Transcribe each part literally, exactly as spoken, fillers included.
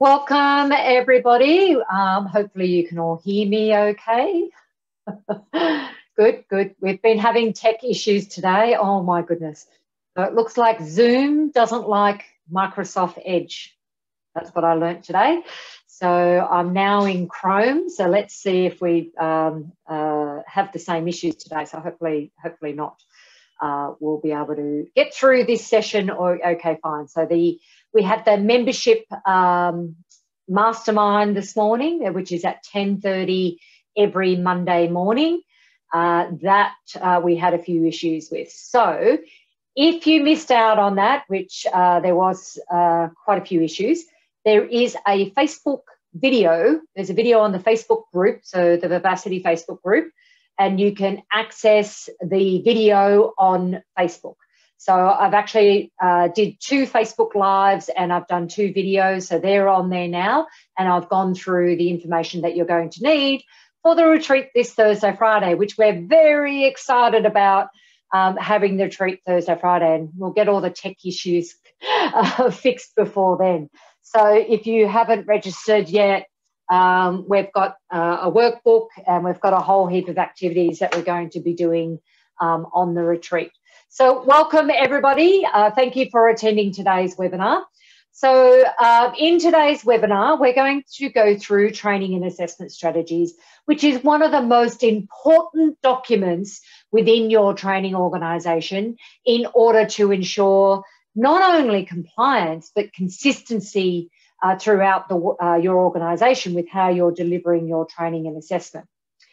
Welcome, everybody. Um, hopefully you can all hear me okay. Good, good. We've been having tech issues today. Oh, my goodness. So it looks like Zoom doesn't like Microsoft Edge. That's what I learned today. So I'm now in Chrome. So let's see if we um, uh, have the same issues today. So hopefully, hopefully not. Uh, we'll be able to get through this session. Or okay, fine. So the we had the membership um, mastermind this morning, which is at ten thirty every Monday morning. Uh, that uh, we had a few issues with. So if you missed out on that, which uh, there was uh, quite a few issues, there is a Facebook video. There's a video on the Facebook group, so the Vivacity Facebook group, and you can access the video on Facebook. So I've actually uh, did two Facebook Lives and I've done two videos, so they're on there now, and I've gone through the information that you're going to need for the retreat this Thursday, Friday, which we're very excited about um, having the retreat Thursday, Friday, and we'll get all the tech issues uh, fixed before then. So if you haven't registered yet, um, we've got uh, a workbook and we've got a whole heap of activities that we're going to be doing um, on the retreat. So welcome everybody. Uh, thank you for attending today's webinar. So uh, in today's webinar, we're going to go through training and assessment strategies, which is one of the most important documents within your training organisation in order to ensure not only compliance, but consistency uh, throughout the, uh, your organisation with how you're delivering your training and assessment.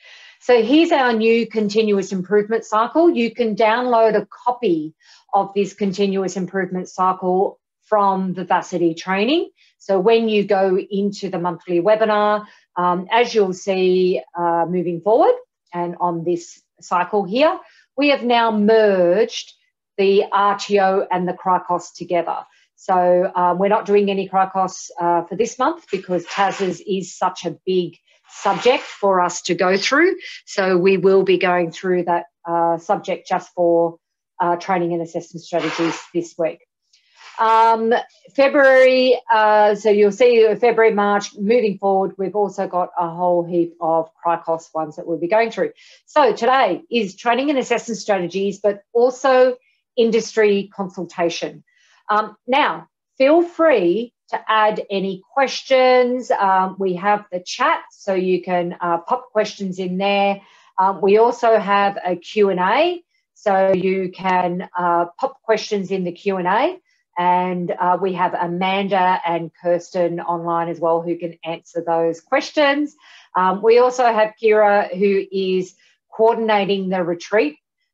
So here's our new continuous improvement cycle. You can download a copy of this continuous improvement cycle from Vivacity training. So when you go into the monthly webinar, um, as you'll see uh, moving forward and on this cycle here, we have now merged the R T O and the Cricos together. So um, we're not doing any Cricos uh, for this month because T A Ss is such a big subject for us to go through. So we will be going through that uh, subject just for uh, training and assessment strategies this week. Um, February, uh, so you'll see February, March, moving forward, we've also got a whole heap of Cricos ones that we'll be going through. So today is training and assessment strategies, but also industry consultation. Um, now, feel free to add any questions. Um, we have the chat, so you can uh, pop questions in there. Um, we also have a Q and A, so you can uh, pop questions in the Q and A. And uh, we have Amanda and Kirsten online as well who can answer those questions. Um, we also have Kira, who is coordinating the retreat.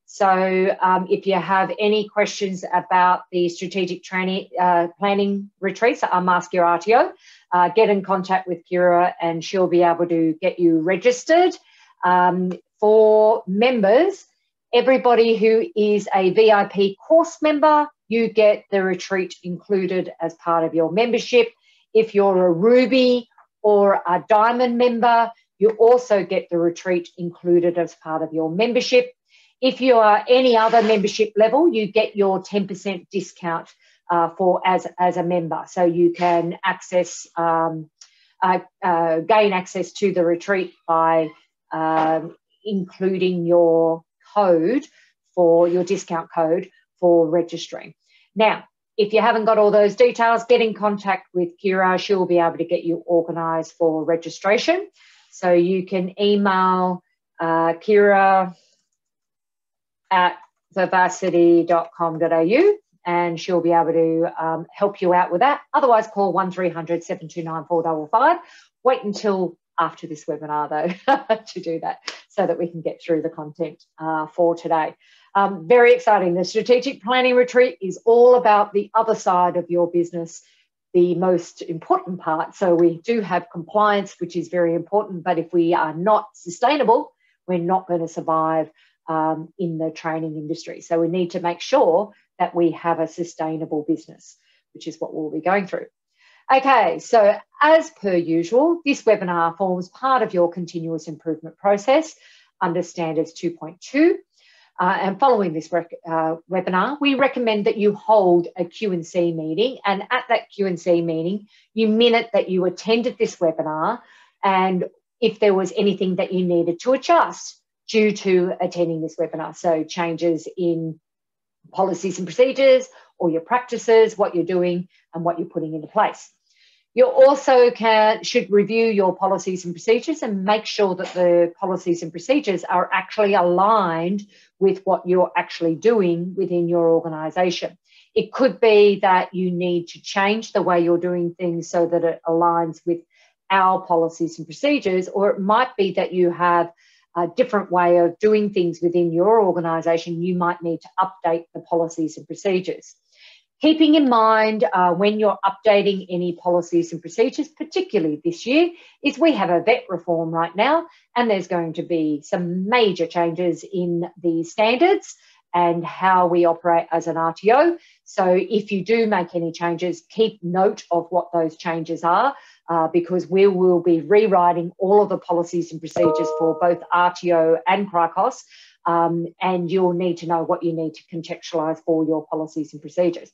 So um, if you have any questions about the strategic training uh, planning retreats, um, ask your R T O, uh, get in contact with Kira and she'll be able to get you registered. Um, for members, everybody who is a V I P course member, you get the retreat included as part of your membership. If you're a Ruby or a Diamond member, you also get the retreat included as part of your membership. If you are any other membership level, you get your ten percent discount uh, for as, as a member. So you can access, um, uh, uh, gain access to the retreat by um, including your code for your discount code for registering. Now, if you haven't got all those details, get in contact with Kira. She'll be able to get you organised for registration. So you can email uh, Kira at vivacity dot com dot A U and she'll be able to um, help you out with that. Otherwise, call one three hundred, seven two nine, four five five. Wait until after this webinar, though, to do that so that we can get through the content uh, for today. Um, very exciting. The strategic planning retreat is all about the other side of your business, the most important part. So we do have compliance, which is very important, but if we are not sustainable, we're not going to survive um, in the training industry. So we need to make sure that we have a sustainable business, which is what we'll be going through. Okay, so as per usual, this webinar forms part of your continuous improvement process under Standards two point two. uh, and following this rec uh, webinar, we recommend that you hold a Q and C meeting, and at that Q and C meeting, you minute that you attended this webinar and if there was anything that you needed to adjust due to attending this webinar. So changes in policies and procedures or your practices, what you're doing and what you're putting into place. You also can, should review your policies and procedures and make sure that the policies and procedures are actually aligned with what you're actually doing within your organisation. It could be that you need to change the way you're doing things so that it aligns with our policies and procedures, or it might be that you have a different way of doing things within your organisation. You might need to update the policies and procedures. Keeping in mind uh, when you're updating any policies and procedures, particularly this year, is we have a vet reform right now, and there's going to be some major changes in the standards and how we operate as an R T O. So if you do make any changes, keep note of what those changes are, uh, because we will be rewriting all of the policies and procedures for both R T O and CRICOS, um, and you'll need to know what you need to contextualise for your policies and procedures.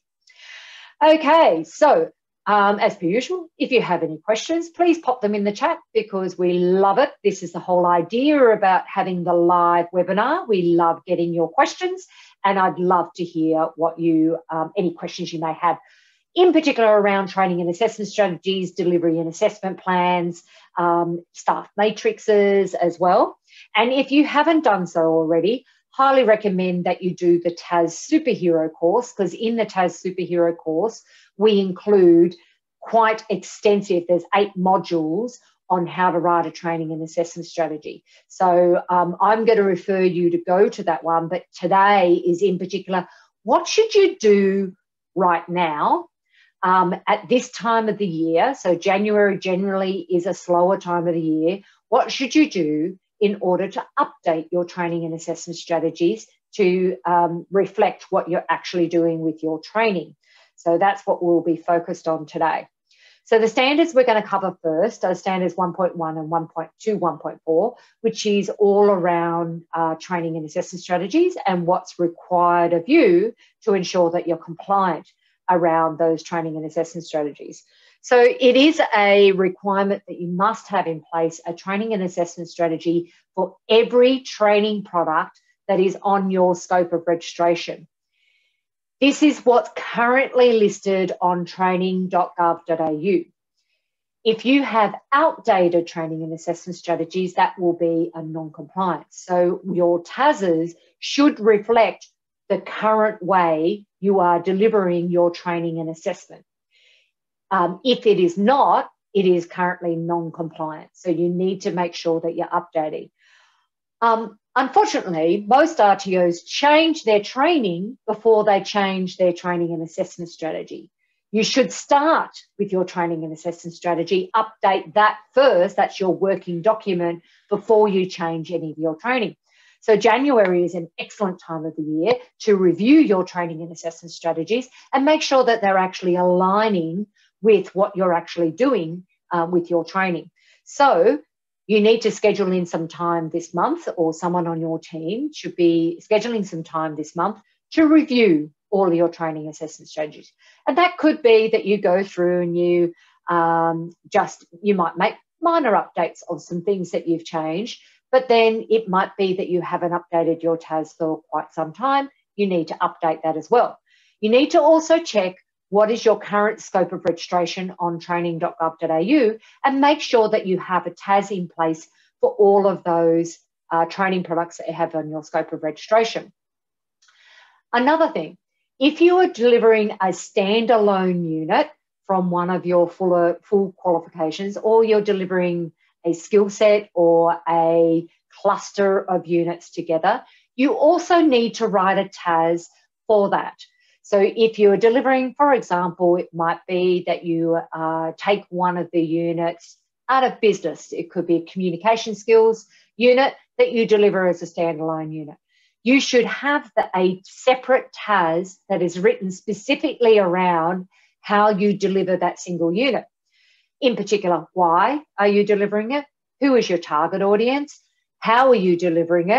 Okay, so um, as per usual, if you have any questions, please pop them in the chat because we love it. This is the whole idea about having the live webinar. We love getting your questions, and I'd love to hear what you, um, any questions you may have, in particular around training and assessment strategies, delivery and assessment plans, um, staff matrices as well. And if you haven't done so already, highly recommend that you do the T A S Superhero course, because in the T A S Superhero course, we include quite extensive, there's eight modules on how to write a training and assessment strategy. So um, I'm going to refer you to go to that one, but today is in particular, what should you do right now um, at this time of the year? So January generally is a slower time of the year. What should you do in order to update your training and assessment strategies to um, reflect what you're actually doing with your training? So that's what we'll be focused on today. So the standards we're going to cover first are standards one point one and one point two, one point four, which is all around uh, training and assessment strategies and what's required of you to ensure that you're compliant around those training and assessment strategies. So it is a requirement that you must have in place a training and assessment strategy for every training product that is on your scope of registration. This is what's currently listed on training dot gov dot A U. If you have outdated training and assessment strategies, that will be a non-compliance. So your T A Ss should reflect the current way you are delivering your training and assessment. Um, if it is not, it is currently non-compliant. So you need to make sure that you're updating. Um, unfortunately, most R T Os change their training before they change their training and assessment strategy. You should start with your training and assessment strategy, update that first, that's your working document, before you change any of your training. So January is an excellent time of the year to review your training and assessment strategies and make sure that they're actually aligning with what you're actually doing uh, with your training. So you need to schedule in some time this month, or someone on your team should be scheduling some time this month to review all of your training assessment strategies. And that could be that you go through and you um, just, you might make minor updates of some things that you've changed, but then it might be that you haven't updated your T A S for quite some time. You need to update that as well. You need to also check what is your current scope of registration on training dot gov dot A U and make sure that you have a T A S in place for all of those uh, training products that you have on your scope of registration. Another thing, if you are delivering a standalone unit from one of your fuller, full qualifications, or you're delivering a skill set or a cluster of units together, you also need to write a T A S for that. So if you're delivering, for example, it might be that you uh, take one of the units out of business. It could be a communication skills unit that you deliver as a standalone unit. You should have the, a separate T A S that is written specifically around how you deliver that single unit. In particular, why are you delivering it? Who is your target audience? How are you delivering it?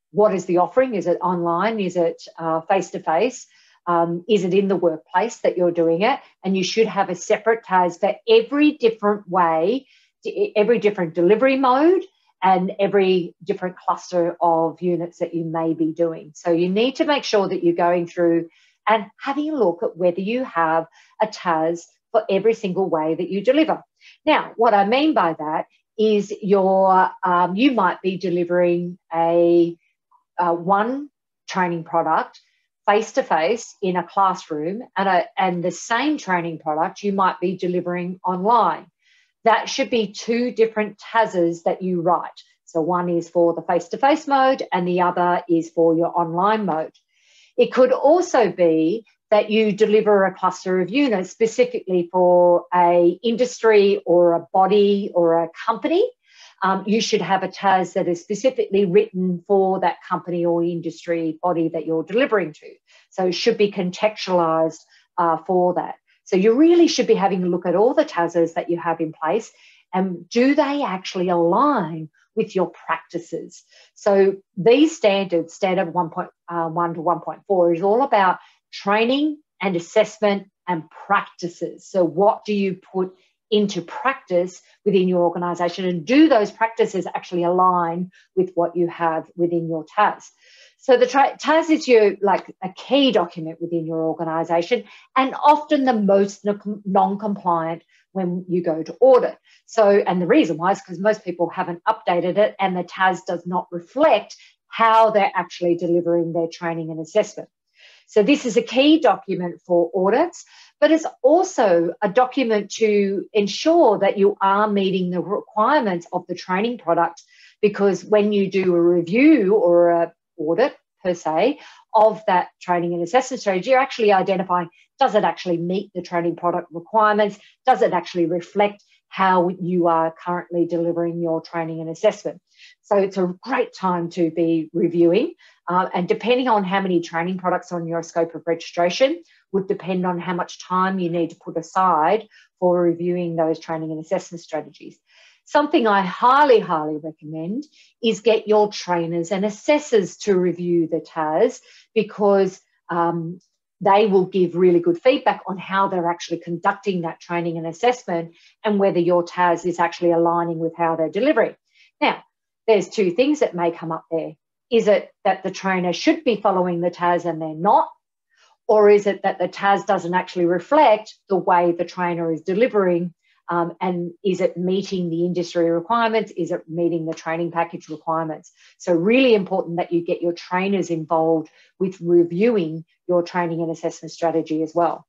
what is the offering? Is it online? Is it uh, face-to-face? Um, is it in the workplace that you're doing it? And you should have a separate T A S for every different way, every different delivery mode, and every different cluster of units that you may be doing. So you need to make sure that you're going through and having a look at whether you have a T A S for every single way that you deliver. Now, what I mean by that is your, um, you might be delivering a, a one training product face-to-face in a classroom, and, a, and the same training product you might be delivering online. That should be two different T A Ss that you write. So one is for the face-to-face mode and the other is for your online mode. It could also be that you deliver a cluster of units specifically for a industry or a body or a company. Um, you should have a T A S that is specifically written for that company or industry body that you're delivering to. So it should be contextualised uh, for that. So you really should be having a look at all the T A Ss that you have in place, and do they actually align with your practices? So these standards, standard one point one to one point four, is all about training and assessment and practices. So what do you put into practice within your organisation, and do those practices actually align with what you have within your T A S? So the T A S is your, like, a key document within your organisation, and often the most non-compliant when you go to audit. So, and the reason why is because most people haven't updated it, and the T A S does not reflect how they're actually delivering their training and assessment. So this is a key document for audits, but it's also a document to ensure that you are meeting the requirements of the training product, because when you do a review or an audit per se of that training and assessment strategy, you're actually identifying, does it actually meet the training product requirements? Does it actually reflect how you are currently delivering your training and assessment? So it's a great time to be reviewing. Uh, and depending on how many training products on your scope of registration would depend on how much time you need to put aside for reviewing those training and assessment strategies. Something I highly, highly recommend is get your trainers and assessors to review the T A S, because um, they will give really good feedback on how they're actually conducting that training and assessment, and whether your T A S is actually aligning with how they're delivering. Now, there's two things that may come up there. Is it that the trainer should be following the T A S and they're not? Or is it that the T A S doesn't actually reflect the way the trainer is delivering? Um, and is it meeting the industry requirements? Is it meeting the training package requirements? So really important that you get your trainers involved with reviewing your training and assessment strategy as well.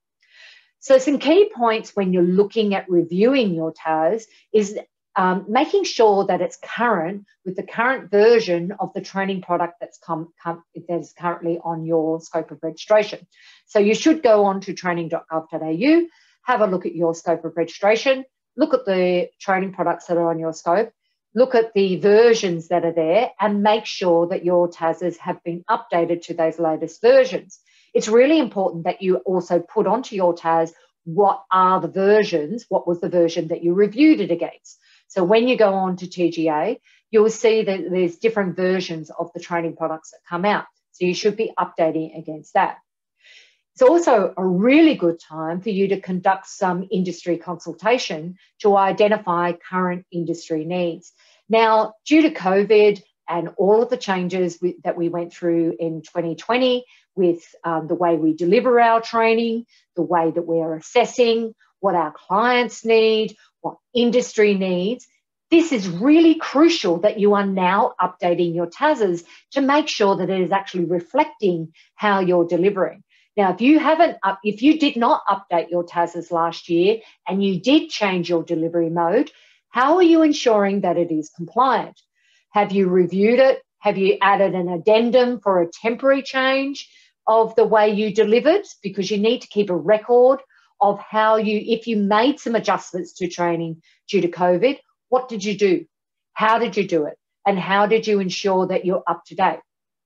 So some key points when you're looking at reviewing your T A S is Um, making sure that it's current with the current version of the training product that's come, come that's currently on your scope of registration. So you should go on to training dot gov dot A U, have a look at your scope of registration, look at the training products that are on your scope, look at the versions that are there, and make sure that your T A Ss have been updated to those latest versions. It's really important that you also put onto your T A S what are the versions, what was the version that you reviewed it against. So when you go on to T G A, you'll see that there's different versions of the training products that come out. So you should be updating against that. It's also a really good time for you to conduct some industry consultation to identify current industry needs. Now, due to COVID and all of the changes we, that we went through in twenty twenty with um, the way we deliver our training, the way that we are assessing, what our clients need, what industry needs, this is really crucial that you are now updating your T A Ss to make sure that it is actually reflecting how you're delivering. Now, if you haven't, up, if you did not update your T A Ss last year and you did change your delivery mode, how are you ensuring that it is compliant? Have you reviewed it? Have you added an addendum for a temporary change of the way you delivered? Because you need to keep a record of how you, if you made some adjustments to training due to COVID, what did you do? How did you do it? And how did you ensure that you're up to date?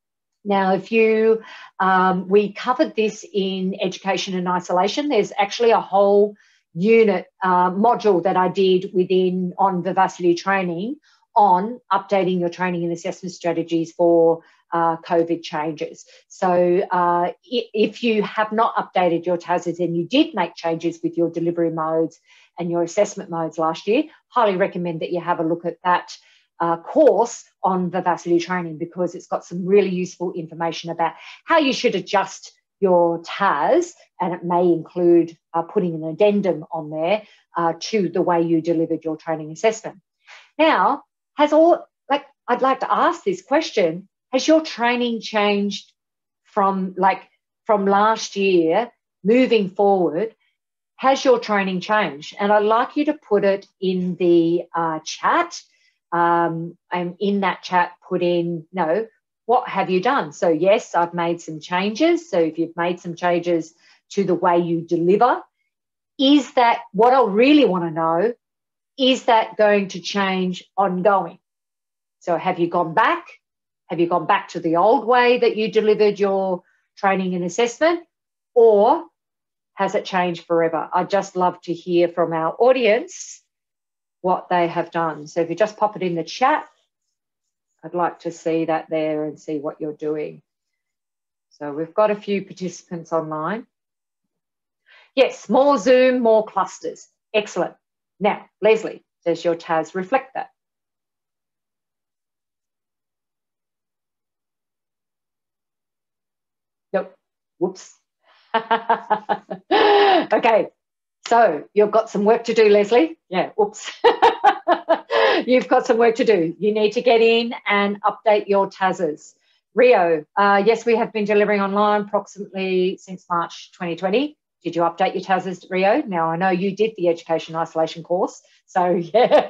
Now, if you, um, we covered this in education and isolation. There's actually a whole unit uh, module that I did within on Vivacity training on updating your training and assessment strategies for uh, COVID changes. So uh, if you have not updated your T A Ss and you did make changes with your delivery modes and your assessment modes last year, highly recommend that you have a look at that uh, course on Vivacity training, because it's got some really useful information about how you should adjust your T A S, and it may include uh, putting an addendum on there uh, to the way you delivered your training assessment. Now, has all, like, I'd like to ask this question, has your training changed from, like, from last year moving forward? Has your training changed? And I'd like you to put it in the uh, chat, um, and in that chat put in, no, what have you done? So yes, I've made some changes. So if you've made some changes to the way you deliver, is that, what I really want to know, is that going to change ongoing? So have you gone back? Have you gone back to the old way that you delivered your training and assessment, or has it changed forever? I'd just love to hear from our audience what they have done. So if you just pop it in the chat, I'd like to see that there and see what you're doing. So we've got a few participants online. Yes, more Zoom, more clusters. Excellent. Now, Leslie, does your T A S reflect that? Nope. Whoops. Okay. So you've got some work to do, Leslie. Yeah, oops. You've got some work to do. You need to get in and update your T A Ss. Rio, uh, yes, we have been delivering online approximately since March twenty twenty. Did you update your T A Ss, Rio? Now, I know you did the education isolation course, so yeah,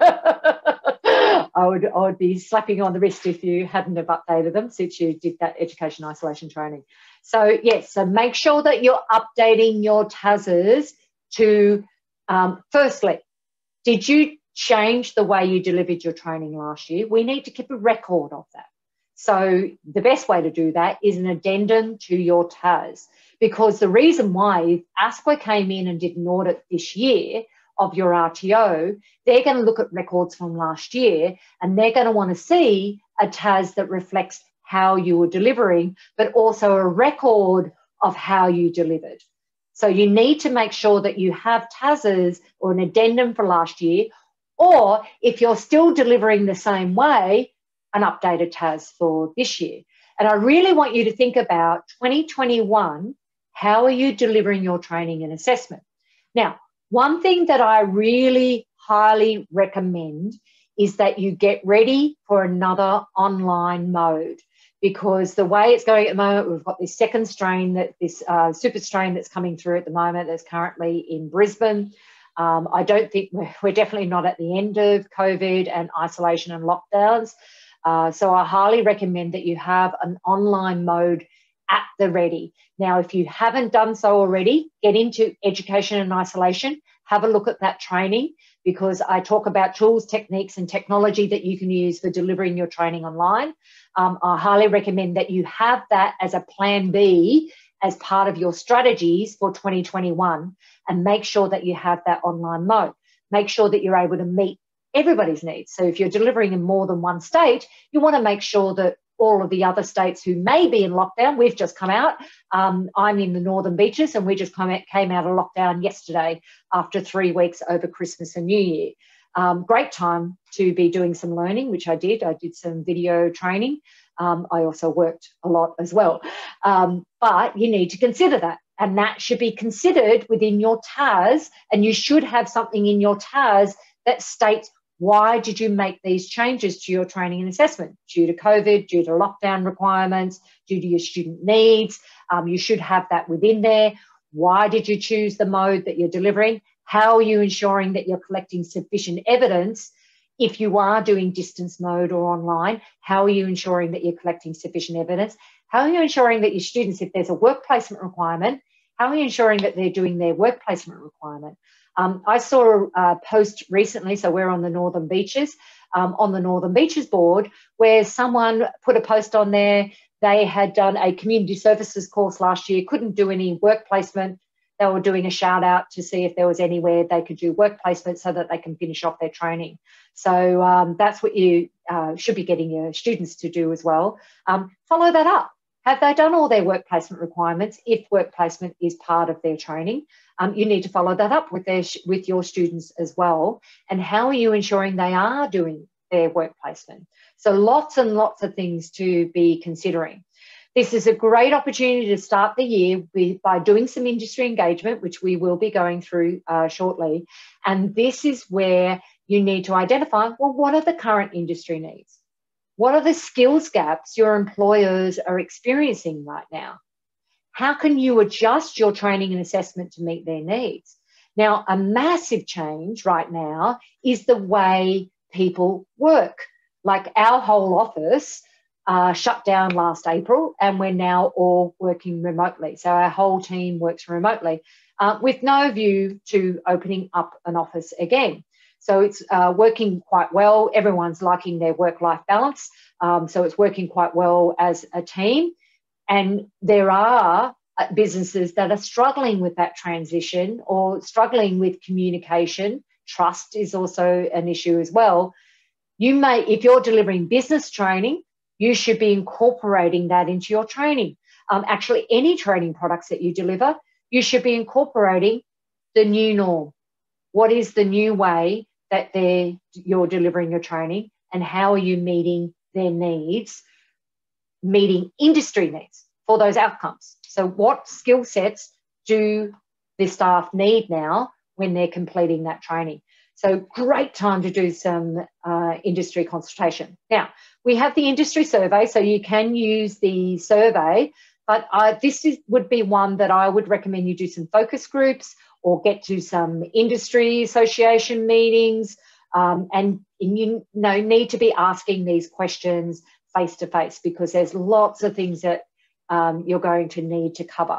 I would, I would be slapping you on the wrist if you hadn't have updated them since you did that education isolation training. So yes, so make sure that you're updating your T A Ss to, um, firstly, did you change the way you delivered your training last year? We need to keep a record of that. So the best way to do that is an addendum to your T A S, because the reason why, if ASQA came in and did an audit this year of your R T O, they're going to look at records from last year, and they're going to want to see a T A S that reflects how you were delivering, but also a record of how you delivered. So you need to make sure that you have T A Ss or an addendum for last year, or if you're still delivering the same way, an updated T A S for this year. And I really want you to think about twenty twenty-one, how are you delivering your training and assessment? Now, one thing that I really highly recommend is that you get ready for another online mode, because the way it's going at the moment, we've got this second strain, that this uh, super strain that's coming through at the moment that's currently in Brisbane. Um, I don't think we're, we're definitely not at the end of COVID and isolation and lockdowns. Uh, so I highly recommend that you have an online mode at the ready. Now, if you haven't done so already, get into education and isolation, have a look at that training, because I talk about tools, techniques and technology that you can use for delivering your training online. Um, I highly recommend that you have that as a plan B as part of your strategies for twenty twenty-one, and make sure that you have that online mode. Make sure that you're able to meet everybody's needs. So if you're delivering in more than one state, you want to make sure that all of the other states who may be in lockdown, we've just come out. Um, I'm in the Northern Beaches, and we just come out, came out of lockdown yesterday after three weeks over Christmas and New Year. Um, great time to be doing some learning, which I did. I did some video training. Um, I also worked a lot as well. Um, but you need to consider that. And that should be considered within your T A S, and you should have something in your T A S that states, why did you make these changes to your training and assessment? Due to COVID, due to lockdown requirements, due to your student needs. Um, you should have that within there. Why did you choose the mode that you're delivering? How are you ensuring that you're collecting sufficient evidence? If you are doing distance mode or online, how are you ensuring that you're collecting sufficient evidence? How are you ensuring that your students, if there's a work placement requirement, how are you ensuring that they're doing their work placement requirement? Um, I saw a post recently, so we're on the Northern Beaches, um, on the Northern Beaches board, where someone put a post on there. They had done a community services course last year, couldn't do any work placement. they were doing a shout out to see if there was anywhere they could do work placement so that they can finish off their training. So um, that's what you uh, should be getting your students to do as well. Um, follow that up. Have they done all their work placement requirements? If work placement is part of their training, um, you need to follow that up with, their, with your students as well. And how are you ensuring they are doing their work placement? So lots and lots of things to be considering. This is a great opportunity to start the year with, by doing some industry engagement, which we will be going through uh, shortly. And this is where you need to identify, well, what are the current industry needs? What are the skills gaps your employers are experiencing right now? How can you adjust your training and assessment to meet their needs? Now, a massive change right now is the way people work. Like our whole office uh, shut down last April, and we're now all working remotely. So our whole team works remotely uh, with no view to opening up an office again. So it's uh, working quite well. Everyone's liking their work-life balance. Um, so it's working quite well as a team. And there are businesses that are struggling with that transition or struggling with communication. Trust is also an issue as well. You may, if you're delivering business training, you should be incorporating that into your training. Um, actually, any training products that you deliver, you should be incorporating the new norm. What is the new way that they're, you're delivering your training, and how are you meeting their needs, meeting industry needs for those outcomes? So what skill sets do the staff need now when they're completing that training? So great time to do some uh, industry consultation. Now, we have the industry survey, so you can use the survey, but uh, this is, would be one that I would recommend you do some focus groups or get to some industry association meetings, um, and you know, need to be asking these questions face to face, because there's lots of things that um, you're going to need to cover.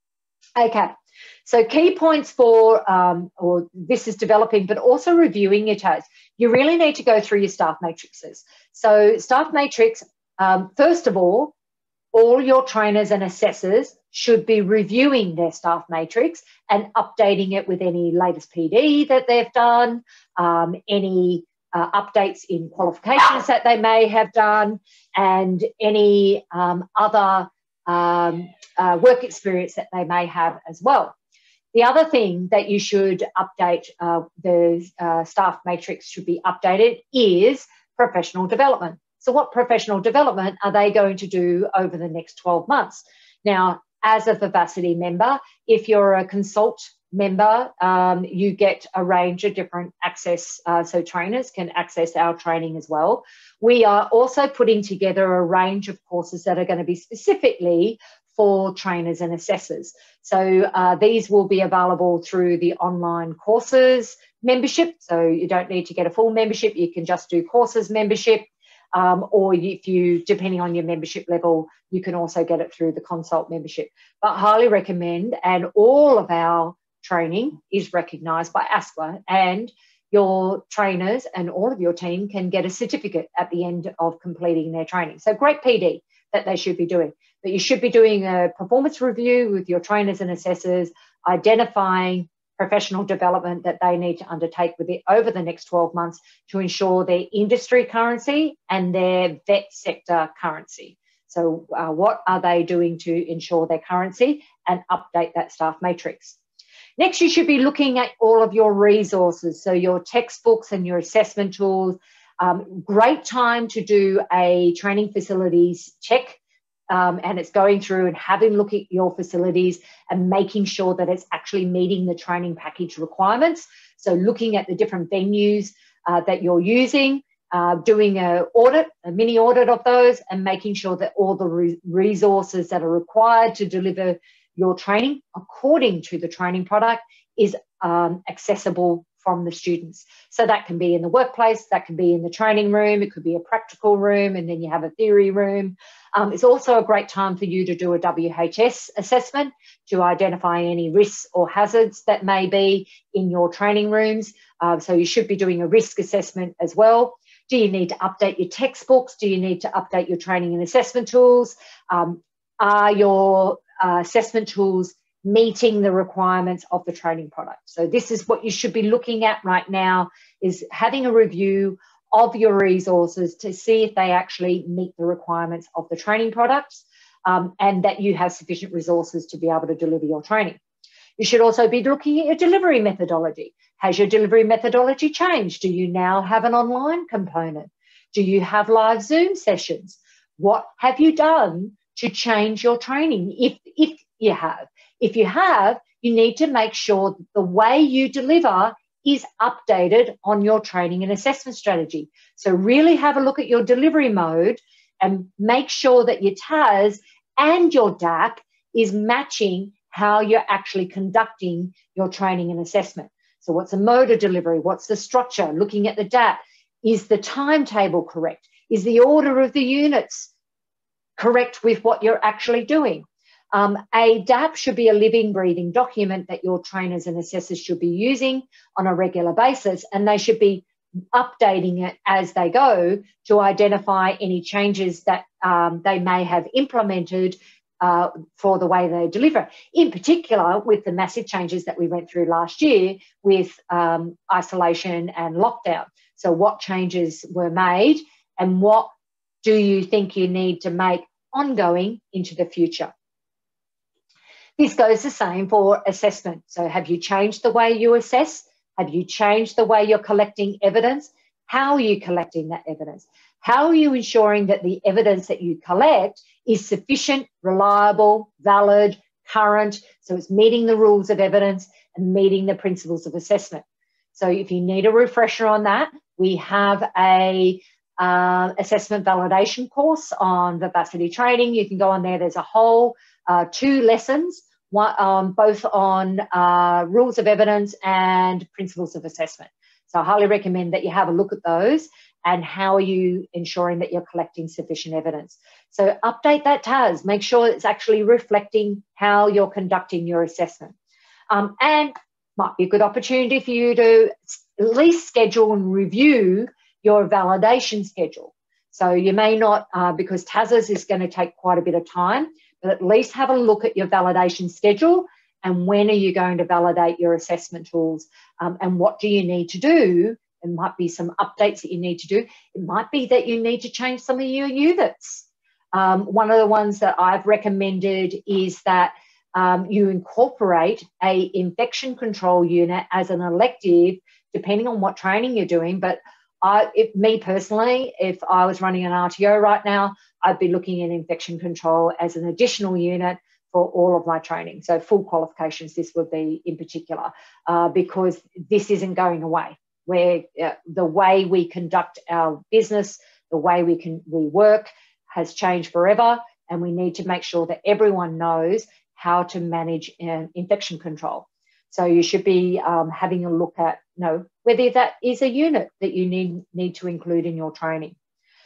Okay, so key points for, um, or this is developing, but also reviewing your tasks. You really need to go through your staff matrices. So staff matrix, um, first of all, all your trainers and assessors should be reviewing their staff matrix and updating it with any latest P D that they've done, um, any uh, updates in qualifications that they may have done, and any um, other um, uh, work experience that they may have as well. The other thing that you should update, uh, the uh, staff matrix should be updated, is professional development. So what professional development are they going to do over the next twelve months? Now, as a Vivacity member, if you're a consult member, um, you get a range of different access, uh, so trainers can access our training as well. We are also putting together a range of courses that are going to be specifically for trainers and assessors. So uh, these will be available through the online courses membership. So you don't need to get a full membership, you can just do courses membership. Um, or if you, depending on your membership level, you can also get it through the consult membership. But highly recommend, and all of our training is recognised by A S C W A, and your trainers and all of your team can get a certificate at the end of completing their training. So great P D that they should be doing. But you should be doing a performance review with your trainers and assessors, identifying professional development that they need to undertake with it over the next twelve months to ensure their industry currency and their vet sector currency. So uh, what are they doing to ensure their currency, and update that staff matrix. Next, you should be looking at all of your resources, so your textbooks and your assessment tools. Um, great time to do a training facilities check. Um, and it's going through and having a look at your facilities and making sure that it's actually meeting the training package requirements. So looking at the different venues uh, that you're using, uh, doing an audit, a mini audit of those, and making sure that all the re resources that are required to deliver your training according to the training product is um, accessible from the students. So that can be in the workplace, that can be in the training room, it could be a practical room, and then you have a theory room. Um, it's also a great time for you to do a W H S assessment to identify any risks or hazards that may be in your training rooms. Uh, so you should be doing a risk assessment as well. Do you need to update your textbooks? Do you need to update your training and assessment tools? Um, are your uh, assessment tools meeting the requirements of the training product. So this is what you should be looking at right now, is having a review of your resources to see if they actually meet the requirements of the training products, um, and that you have sufficient resources to be able to deliver your training. You should also be looking at your delivery methodology. Has your delivery methodology changed? Do you now have an online component? Do you have live Zoom sessions? What have you done to change your training, if, if you have? If you have, you need to make sure that the way you deliver is updated on your training and assessment strategy. So really have a look at your delivery mode and make sure that your T A S and your D A C is matching how you're actually conducting your training and assessment. So what's the mode of delivery? What's the structure? Looking at the D A C, is the timetable correct? Is the order of the units correct with what you're actually doing? Um, a D A P should be a living, breathing document that your trainers and assessors should be using on a regular basis, and they should be updating it as they go to identify any changes that um, they may have implemented uh, for the way they deliver. In particular, with the massive changes that we went through last year with um, isolation and lockdown. So what changes were made, and what do you think you need to make ongoing into the future? This goes the same for assessment. So have you changed the way you assess? Have you changed the way you're collecting evidence? How are you collecting that evidence? How are you ensuring that the evidence that you collect is sufficient, reliable, valid, current, so it's meeting the rules of evidence and meeting the principles of assessment? So if you need a refresher on that, we have a uh, assessment validation course on Vivacity training. You can go on there. There's a whole uh, two lessons, one, um, both on uh, rules of evidence and principles of assessment. So I highly recommend that you have a look at those, and how are you ensuring that you're collecting sufficient evidence. So update that T A S, make sure it's actually reflecting how you're conducting your assessment. Um, and might be a good opportunity for you to at least schedule and review your validation schedule. So you may not, uh, because T A S is going to take quite a bit of time, but at least have a look at your validation schedule and when are you going to validate your assessment tools, um, and what do you need to do. There might be some updates that you need to do. It might be that you need to change some of your units. Um, one of the ones that I've recommended is that um, you incorporate a infection control unit as an elective, depending on what training you're doing. But I, if, me personally, if I was running an R T O right now, I'd be looking at infection control as an additional unit for all of my training. So full qualifications, this would be in particular, uh, because this isn't going away. Where uh, the way we conduct our business, the way we can we work has changed forever, and we need to make sure that everyone knows how to manage uh, infection control. So you should be um, having a look at, you know, whether that is a unit that you need, need to include in your training.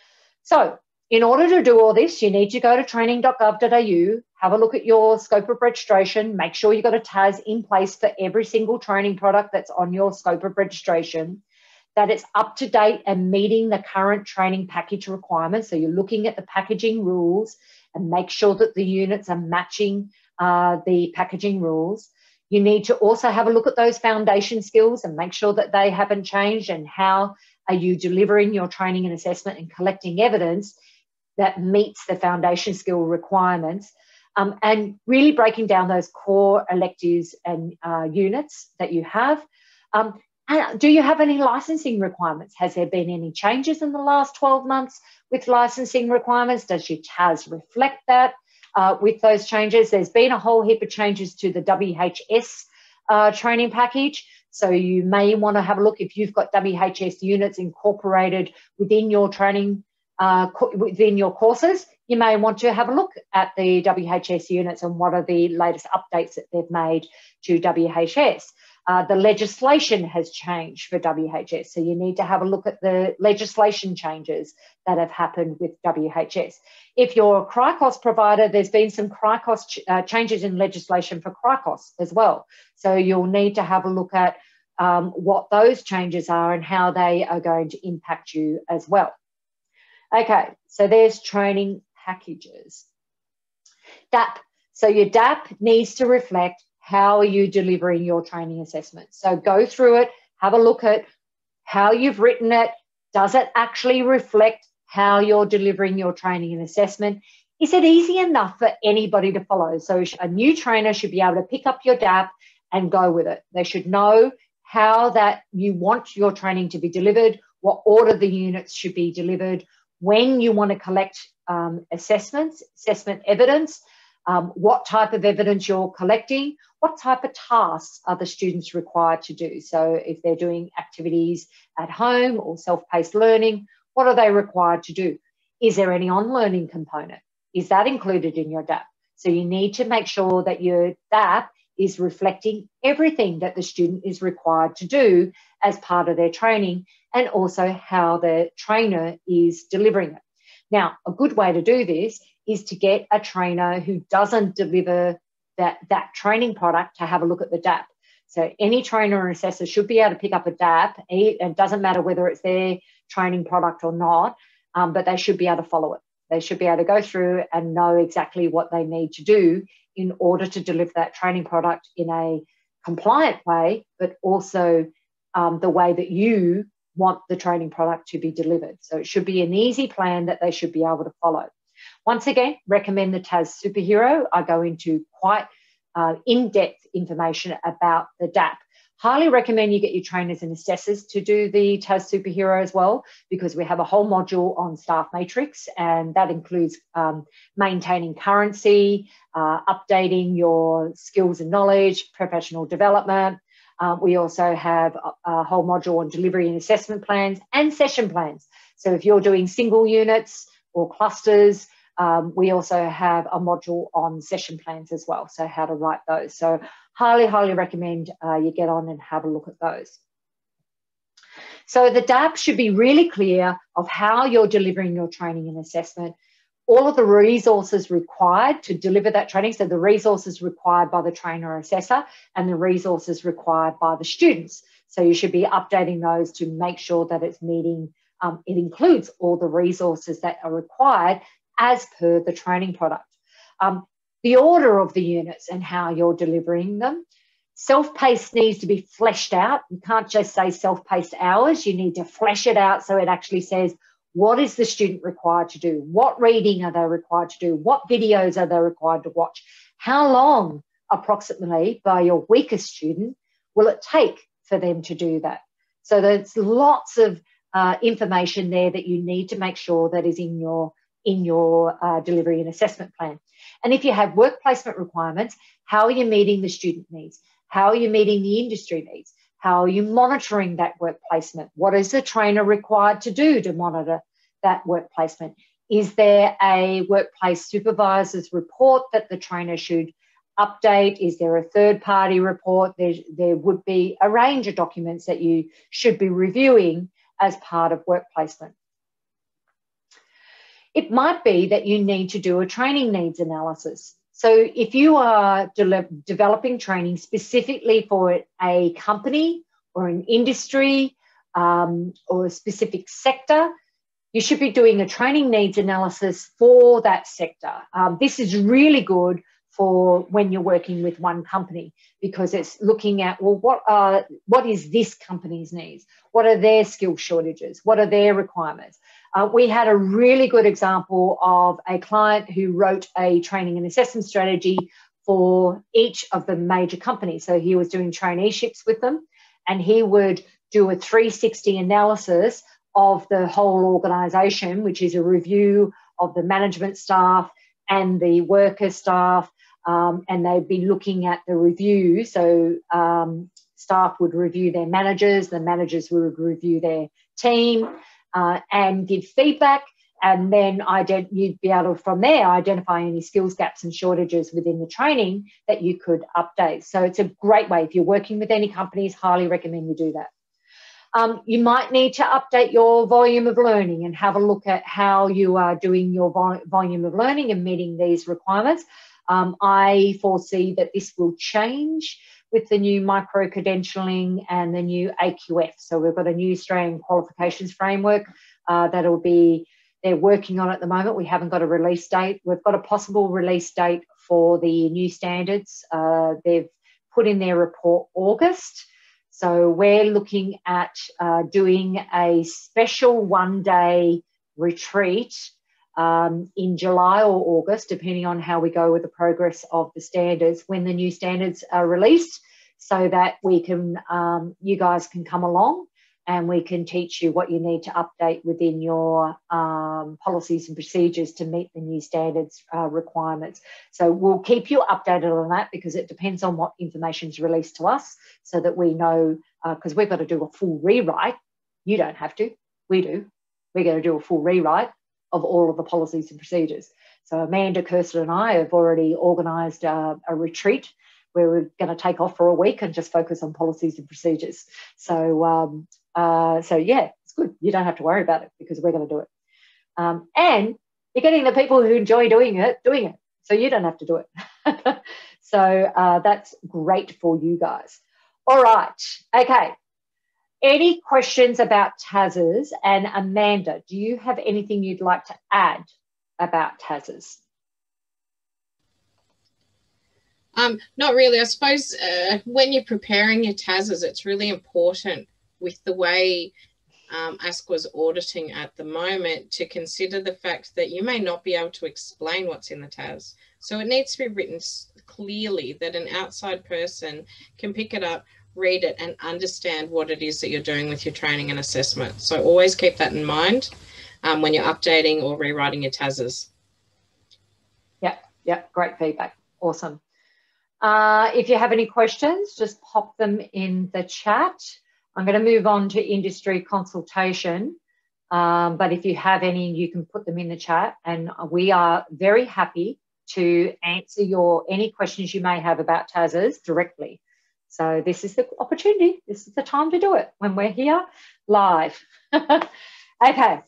So in order to do all this, you need to go to training dot gov dot A U, have a look at your scope of registration, make sure you've got a T A S in place for every single training product that's on your scope of registration, that it's up to date and meeting the current training package requirements. So you're looking at the packaging rules and make sure that the units are matching uh, the packaging rules. You need to also have a look at those foundation skills and make sure that they haven't changed, and how are you delivering your training and assessment and collecting evidence that meets the foundation skill requirements, um, and really breaking down those core electives and uh, units that you have. Um, and do you have any licensing requirements? Has there been any changes in the last twelve months with licensing requirements? Does your T A S reflect that uh, with those changes? There's been a whole heap of changes to the W H S uh, training package. So you may want to have a look if you've got W H S units incorporated within your training Uh, within your courses. You may want to have a look at the W H S units and what are the latest updates that they've made to W H S. Uh, the legislation has changed for W H S, so you need to have a look at the legislation changes that have happened with W H S. If you're a CRICOS provider, there's been some CRICOS ch uh, changes in legislation for CRICOS as well. So you'll need to have a look at um, what those changes are and how they are going to impact you as well. Okay, so there's training packages. D A P. So your D A P needs to reflect how are you delivering your training assessment? So go through it, have a look at how you've written it. Does it actually reflect how you're delivering your training and assessment? Is it easy enough for anybody to follow? So a new trainer should be able to pick up your D A P and go with it. They should know how that you want your training to be delivered, what order the units should be delivered, when you want to collect um, assessments, assessment evidence, um, what type of evidence you're collecting, what type of tasks are the students required to do. So if they're doing activities at home or self-paced learning, what are they required to do? Is there any on-learning component? Is that included in your D A P? So you need to make sure that your D A P is reflecting everything that the student is required to do as part of their training, and also how the trainer is delivering it. Now, a good way to do this is to get a trainer who doesn't deliver that, that training product to have a look at the D A P. So any trainer or assessor should be able to pick up a D A P. It doesn't matter whether it's their training product or not, um, but they should be able to follow it. They should be able to go through and know exactly what they need to do in order to deliver that training product in a compliant way, but also um, the way that you want the training product to be delivered. So it should be an easy plan that they should be able to follow. Once again, recommend the T A S Superhero. I go into quite uh, in-depth information about the D A P. Highly recommend you get your trainers and assessors to do the T A S Superhero as well, because we have a whole module on staff matrix, and that includes um, maintaining currency, uh, updating your skills and knowledge, professional development. Uh, we also have a, a whole module on delivery and assessment plans and session plans. So if you're doing single units or clusters, um, we also have a module on session plans as well, so how to write those. So highly, highly recommend uh, you get on and have a look at those. So the D A P should be really clear of how you're delivering your training and assessment, all of the resources required to deliver that training, so the resources required by the trainer or assessor and the resources required by the students. So you should be updating those to make sure that it's meeting, um, it includes all the resources that are required as per the training product. Um, the order of the units and how you're delivering them. Self-paced needs to be fleshed out. You can't just say self-paced hours. You need to flesh it out so it actually says, what is the student required to do? What reading are they required to do? What videos are they required to watch? How long, approximately, by your weakest student, will it take for them to do that? So there's lots of uh, information there that you need to make sure that is in your, in your uh, delivery and assessment plan. And if you have work placement requirements, how are you meeting the student needs? How are you meeting the industry needs? How are you monitoring that work placement? What is the trainer required to do to monitor that work placement? Is there a workplace supervisor's report that the trainer should update? Is there a third-party report? There, there would be a range of documents that you should be reviewing as part of work placement. It might be that you need to do a training needs analysis. So if you are de developing training specifically for a company or an industry um, or a specific sector, you should be doing a training needs analysis for that sector. Um, this is really good for when you're working with one company, because it's looking at, well, what are, what is this company's needs? What are their skill shortages? What are their requirements? Uh, we had a really good example of a client who wrote a training and assessment strategy for each of the major companies. So he was doing traineeships with them, and he would do a three sixty analysis of the whole organisation, which is a review of the management staff and the worker staff, um, and they'd be looking at the review. So um, staff would review their managers, the managers would review their team, Uh, and give feedback, and then ident you'd be able to, from there, identify any skills gaps and shortages within the training that you could update. So it's a great way. If you're working with any companies, highly recommend you do that. Um, you might need to update your volume of learning and have a look at how you are doing your vol volume of learning and meeting these requirements. Um, I foresee that this will change with the new micro-credentialing and the new A Q F. So we've got a new Australian qualifications framework uh, that'll be, they're working on at the moment. We haven't got a release date. We've got a possible release date for the new standards. Uh, they've put in their report August. So we're looking at uh, doing a special one-day retreat um, in July or August, depending on how we go with the progress of the standards, when the new standards are released, so that we can, um, you guys can come along and we can teach you what you need to update within your um, policies and procedures to meet the new standards uh, requirements. So we'll keep you updated on that, because it depends on what information is released to us, so that we know, because uh, we've got to do a full rewrite. You don't have to, we do. We're going to do a full rewrite of all of the policies and procedures. So Amanda, Kirsten and I have already organised uh, a retreat where we're going to take off for a week and just focus on policies and procedures. So, um, uh, so yeah, it's good. You don't have to worry about it, because we're going to do it. Um, and you're getting the people who enjoy doing it, doing it. So you don't have to do it. So uh, that's great for you guys. All right. Okay. Any questions about T A S S? And Amanda, do you have anything you'd like to add about T A S S? Um, not really. I suppose uh, when you're preparing your T A S S, it's really important, with the way um, ASQA's auditing at the moment, to consider the fact that you may not be able to explain what's in the T A S. So it needs to be written clearly, that an outside person can pick it up, read it and understand what it is that you're doing with your training and assessment. So always keep that in mind um, when you're updating or rewriting your T A S S. Yeah, yeah, great feedback. Awesome. Uh, if you have any questions, just pop them in the chat. I'm going to move on to industry consultation, um, but if you have any, you can put them in the chat, and we are very happy to answer your any questions you may have about T A S S directly. So this is the opportunity. This is the time to do it, when we're here live. Okay.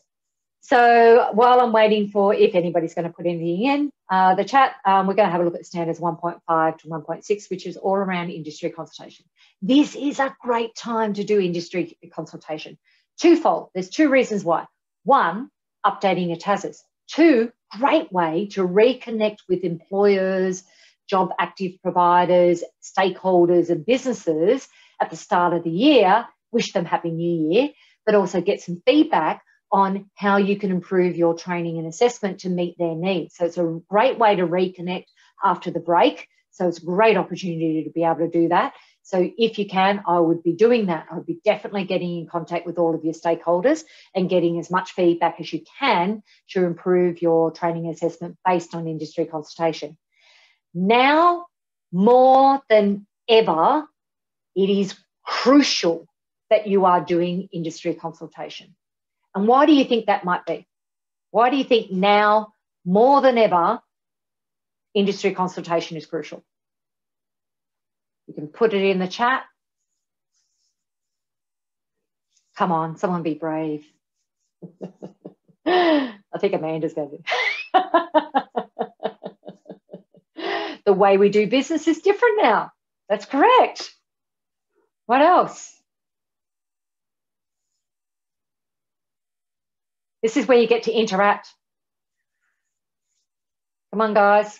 So while I'm waiting for if anybody's going to put anything in uh, the chat, um, we're going to have a look at standards one point five to one point six, which is all around industry consultation. This is a great time to do industry consultation. Twofold. There's two reasons why. One, updating your T A S S. Two, great way to reconnect with employers, job active providers, stakeholders and businesses at the start of the year. Wish them Happy New Year, but also get some feedback on how you can improve your training and assessment to meet their needs. So it's a great way to reconnect after the break. So it's a great opportunity to be able to do that. So if you can, I would be doing that. I would be definitely getting in contact with all of your stakeholders and getting as much feedback as you can to improve your training and assessment based on industry consultation. Now, more than ever, it is crucial that you are doing industry consultation. And why do you think that might be? Why do you think now, more than ever, industry consultation is crucial? You can put it in the chat. Come on, someone be brave. I think Amanda's going to. The way we do business is different now. That's correct. What else? This is where you get to interact. Come on, guys.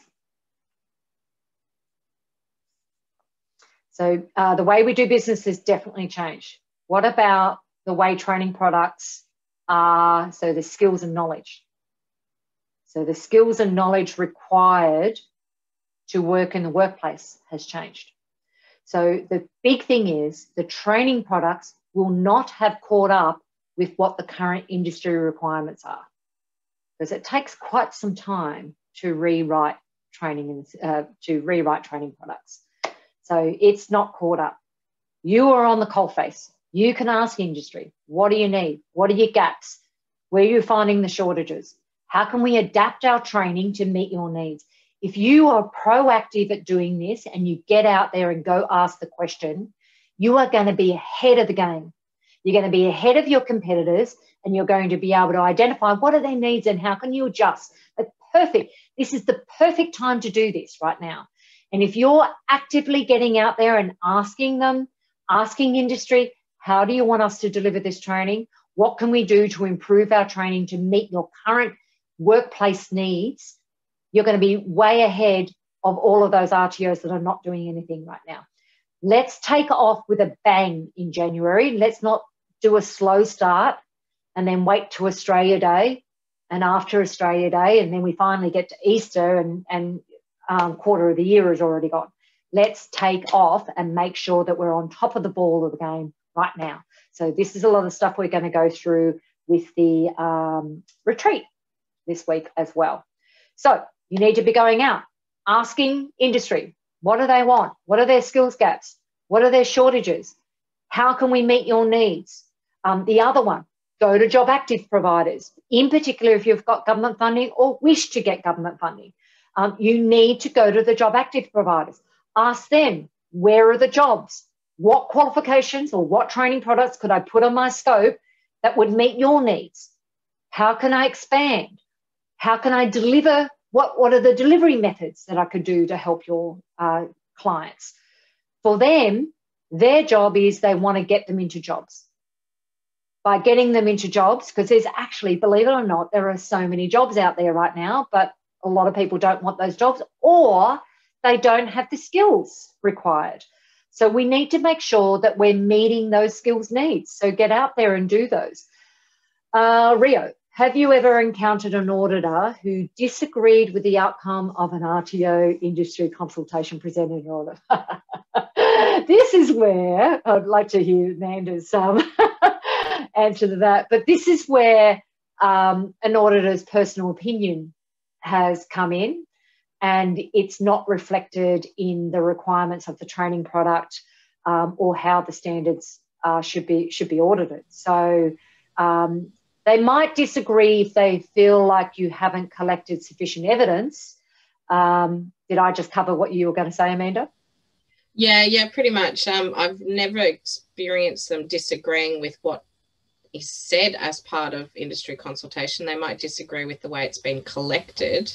So uh, the way we do business has definitely changed. What about the way training products are, so the skills and knowledge? So the skills and knowledge required to work in the workplace has changed. So the big thing is the training products will not have caught up with what the current industry requirements are, because it takes quite some time to rewrite training and uh, to rewrite training products. So it's not caught up. You are on the coalface. You can ask industry, what do you need? What are your gaps? Where are you finding the shortages? How can we adapt our training to meet your needs? If you are proactive at doing this and you get out there and go ask the question, you are going to be ahead of the game. You're going to be ahead of your competitors, and you're going to be able to identify what are their needs and how can you adjust. But perfect. This is the perfect time to do this right now. And if you're actively getting out there and asking them, asking industry, how do you want us to deliver this training? What can we do to improve our training to meet your current workplace needs? You're going to be way ahead of all of those R T Os that are not doing anything right now. let's take off with a bang in January. Let's not do a slow start and then wait to Australia Day and after Australia Day, and then we finally get to Easter and, and um, quarter of the year is already gone. Let's take off and make sure that we're on top of the ball of the game right now. So this is a lot of stuff we're going to go through with the um, retreat this week as well. So you need to be going out, asking industry, what do they want? What are their skills gaps? What are their shortages? How can we meet your needs? Um, the other one, go to job active providers, in particular if you've got government funding or wish to get government funding. Um, you need to go to the job active providers. Ask them, where are the jobs? What qualifications or what training products could I put on my scope that would meet your needs? How can I expand? How can I deliver? What, what are the delivery methods that I could do to help your uh, clients? For them, their job is they want to get them into jobs. By getting them into jobs, because there's actually, believe it or not, there are so many jobs out there right now, but a lot of people don't want those jobs or they don't have the skills required. So we need to make sure that we're meeting those skills needs. So get out there and do those. Uh, Rio, have you ever encountered an auditor who disagreed with the outcome of an R T O industry consultation presented in audit? This is where I'd like to hear Amanda's um, answer to that. But this is where um, an auditor's personal opinion has come in, and it's not reflected in the requirements of the training product um, or how the standards uh, should be should be audited. So um, they might disagree if they feel like you haven't collected sufficient evidence. Um, did I just cover what you were going to say, Amanda? Yeah, yeah, pretty much. Um, I've never experienced them disagreeing with what is said as part of industry consultation. They might disagree with the way it's been collected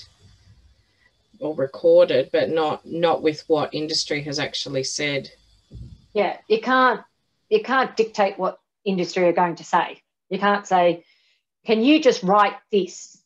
or recorded, but not not with what industry has actually said. Yeah, you can't you can't dictate what industry are going to say. You can't say, can you just write this?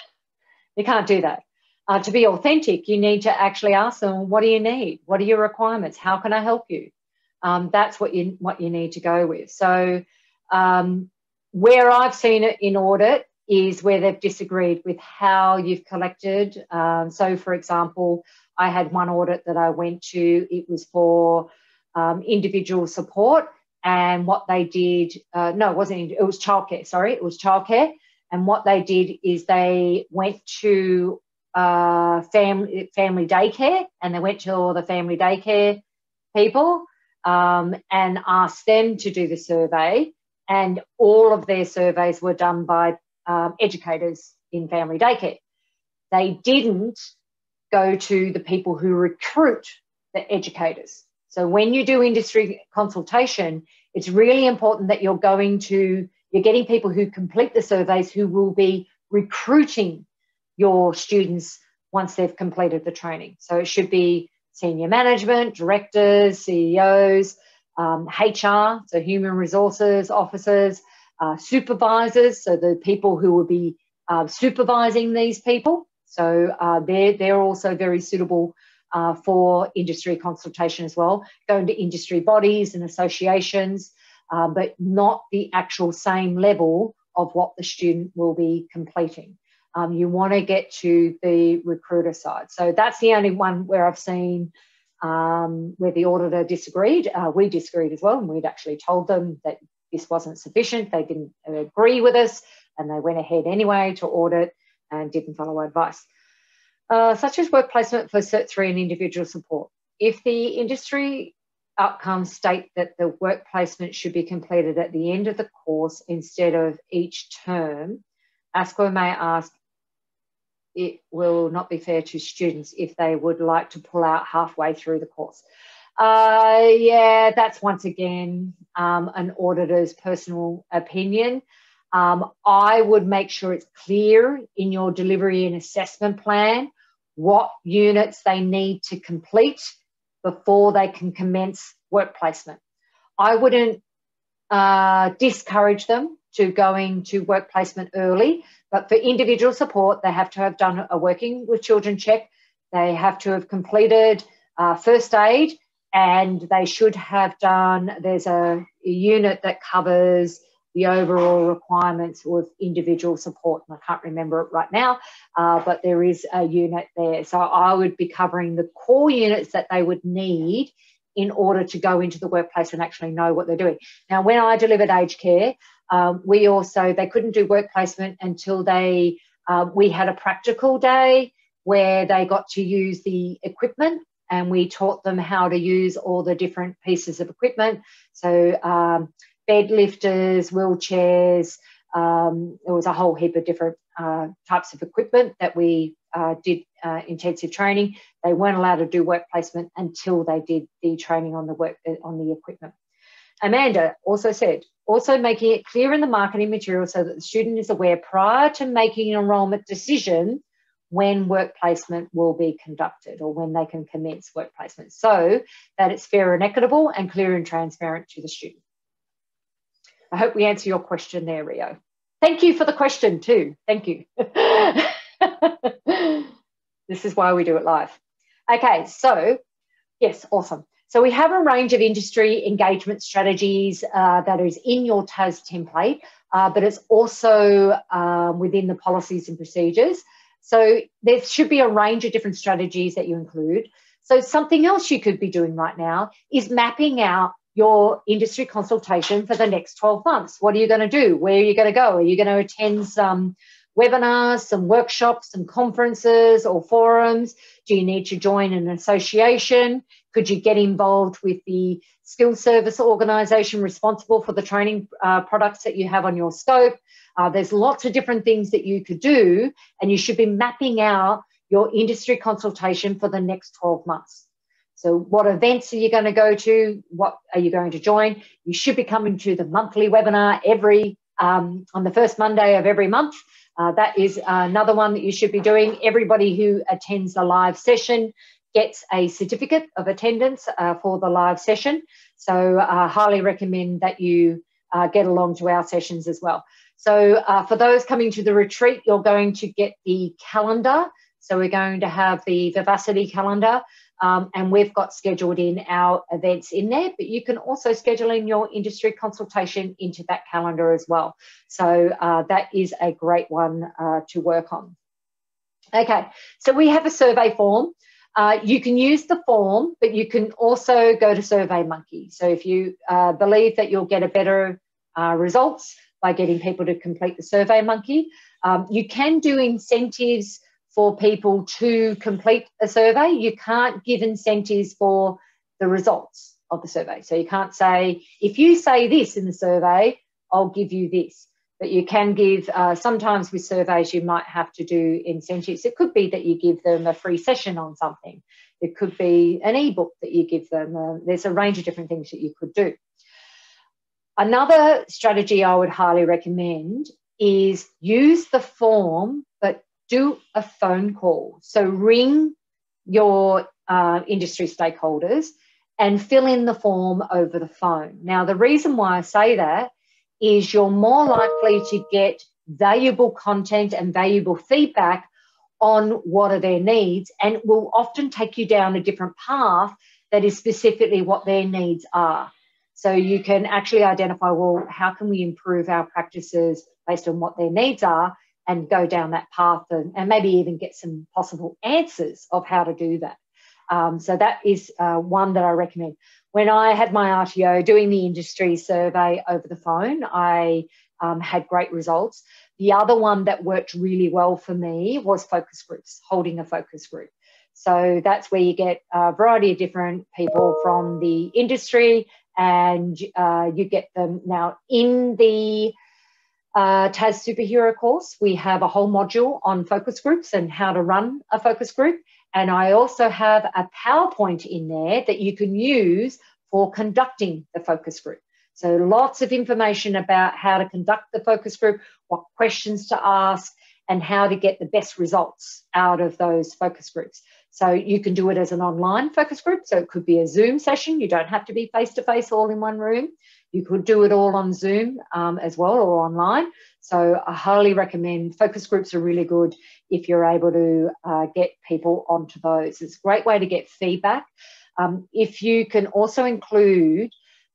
You can't do that. Uh, to be authentic, you need to actually ask them, what do you need? What are your requirements? How can I help you? Um, that's what you what you need to go with. So um, where I've seen it in audit is where they've disagreed with how you've collected. Um, so, for example, I had one audit that I went to. It was for um, individual support, and what they did, uh, no, it wasn't, it was childcare, sorry, it was childcare. And what they did is they went to uh, family, family daycare, and they went to all the family daycare people um, and asked them to do the survey. And all of their surveys were done by um, educators in family daycare. They didn't go to the people who recruit the educators. So when you do industry consultation, it's really important that you're going to, you're getting people who complete the surveys who will be recruiting your students once they've completed the training. So it should be senior management, directors, C E Os, um, H R, so human resources officers, uh, supervisors, so the people who will be uh, supervising these people. So uh, they're, they're also very suitable uh, for industry consultation as well, going to industry bodies and associations, uh, but not the actual same level of what the student will be completing. Um, you want to get to the recruiter side. So that's the only one where I've seen um, where the auditor disagreed. Uh, we disagreed as well, and we'd actually told them that this wasn't sufficient. They didn't agree with us, and they went ahead anyway to audit and didn't follow advice. Uh, such as work placement for Cert three and individual support. If the industry outcomes state that the work placement should be completed at the end of the course instead of each term, ASCO may ask, it will not be fair to students if they would like to pull out halfway through the course. Uh, yeah, that's once again um, an auditor's personal opinion. Um, I would make sure it's clear in your delivery and assessment plan what units they need to complete before they can commence work placement. I wouldn't uh, discourage them to going to work placement early, but for individual support, they have to have done a working with children check. They have to have completed uh, first aid, and they should have done, there's a, a unit that covers the overall requirements with individual support, and I can't remember it right now, uh, but there is a unit there. So I would be covering the core units that they would need in order to go into the workplace and actually know what they're doing. Now, when I delivered aged care, um, we also, they couldn't do work placement until they, uh, we had a practical day where they got to use the equipment, and we taught them how to use all the different pieces of equipment. So um, bed lifters, wheelchairs, um, there was a whole heap of different uh, types of equipment that we uh, did uh, intensive training. They weren't allowed to do work placement until they did the training on the work on the equipment. Amanda also said, also making it clear in the marketing material so that the student is aware prior to making an enrolment decision when work placement will be conducted or when they can commence work placement, so that it's fair and equitable and clear and transparent to the student. I hope we answer your question there, Rio. Thank you for the question too. Thank you. This is why we do it live. Okay, so yes, awesome. So we have a range of industry engagement strategies uh, that is in your T A S template, uh, but it's also uh, within the policies and procedures. So there should be a range of different strategies that you include. So something else you could be doing right now is mapping out your industry consultation for the next twelve months. What are you going to do? Where are you going to go? Are you going to attend some webinars, some workshops, some conferences or forums? Do you need to join an association? Could you get involved with the skills service organisation responsible for the training uh, products that you have on your scope? Uh, there's lots of different things that you could do, and you should be mapping out your industry consultation for the next twelve months. So what events are you going to go to? What are you going to join? You should be coming to the monthly webinar every um, on the first Monday of every month. Uh, that is another one that you should be doing. Everybody who attends the live session gets a certificate of attendance uh, for the live session. So I uh, highly recommend that you uh, get along to our sessions as well. So uh, for those coming to the retreat, you're going to get the calendar. So we're going to have the Vivacity calendar, um, and we've got scheduled in our events in there, but you can also schedule in your industry consultation into that calendar as well. So uh, that is a great one uh, to work on. Okay, so we have a survey form. Uh, you can use the form, but you can also go to SurveyMonkey. So if you uh, believe that you'll get a better uh, results by getting people to complete the SurveyMonkey, um, you can do incentives for people to complete a survey. You can't give incentives for the results of the survey. So you can't say, if you say this in the survey, I'll give you this. But you can give, uh, sometimes with surveys, you might have to do incentives. It could be that you give them a free session on something. It could be an ebook that you give them. Uh, there's a range of different things that you could do. Another strategy I would highly recommend is use the form, but do a phone call. So ring your uh, industry stakeholders and fill in the form over the phone. Now, the reason why I say that is you're more likely to get valuable content and valuable feedback on what are their needs, and it will often take you down a different path that is specifically what their needs are. So you can actually identify, well, how can we improve our practices based on what their needs are, and go down that path and, and maybe even get some possible answers of how to do that. Um, so that is uh, one that I recommend. When I had my R T O doing the industry survey over the phone, I um, had great results. The other one that worked really well for me was focus groups, holding a focus group. So that's where you get a variety of different people from the industry, and uh, you get them now in the Uh, T A S Superhero course. We have a whole module on focus groups and how to run a focus group. And I also have a PowerPoint in there that you can use for conducting the focus group. So lots of information about how to conduct the focus group, what questions to ask, and how to get the best results out of those focus groups. So you can do it as an online focus group. So it could be a Zoom session. You don't have to be face-to-face all in one room. You could do it all on Zoom um, as well, or online. So I highly recommend focus groups are really good if you're able to uh, get people onto those. It's a great way to get feedback. Um, if you can also include